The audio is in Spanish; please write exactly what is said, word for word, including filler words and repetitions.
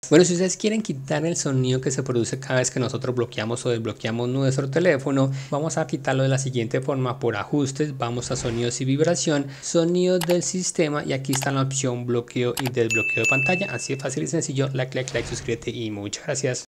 Bueno, si ustedes quieren quitar el sonido que se produce cada vez que nosotros bloqueamos o desbloqueamos nuestro teléfono, vamos a quitarlo de la siguiente forma: por ajustes, vamos a sonidos y vibración, sonidos del sistema, y aquí está la opción bloqueo y desbloqueo de pantalla. Así de fácil y sencillo. Like, like, like, suscríbete y muchas gracias.